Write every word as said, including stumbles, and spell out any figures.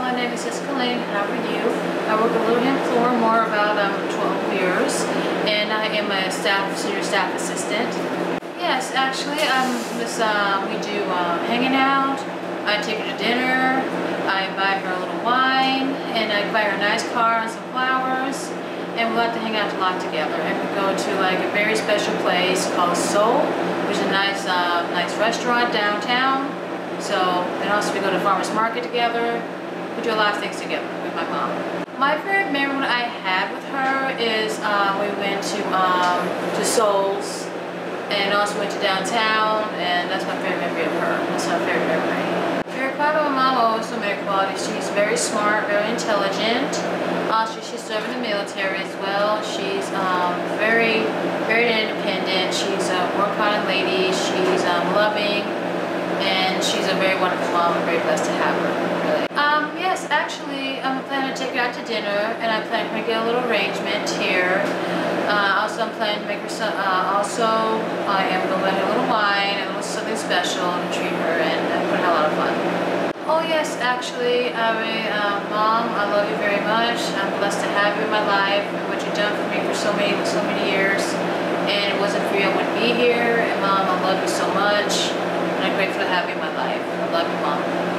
my name is Jessica Lane. How are you? I work at Little Red Hen Floral more about um, twelve years, and I am a staff senior staff assistant. Yes, actually, um, this, uh, we do um, hanging out. I take her to dinner. I buy her a little wine, and I buy her a nice car and some flowers. And we like to hang out a lot together. And we go to like a very special place called Soul, which is a nice, uh, nice restaurant downtown. So, and also we go to farmers market together. We do a lot of things together with my mom. My favorite memory I had with her is uh, we went to um, to Soul's, and also went to downtown, and that's my favorite memory of her. That's my favorite memory. Favorite quality of my mom, also many qualities. She's very smart, very intelligent. Also, she's serving the military as well. She's um, very, very independent. She's a work-hard lady. She's um, loving. And she's a very wonderful mom. I'm very blessed to have her, really. Um, yes, actually, I'm planning to take her out to dinner, and I'm planning to get a little arrangement here. Uh, also, I'm planning to make her some, uh, also, I am going to let her a little wine, a little something special to treat her, and I'm going to have a lot of fun. Oh yes, actually, I mean, uh, Mom, I love you very much. I'm blessed to have you in my life, and what you've done for me for so many, so many years. And it wasn't for you, I wouldn't be here. And Mom, I love you so much. And I'm grateful to have you in my life. I love you, Mom.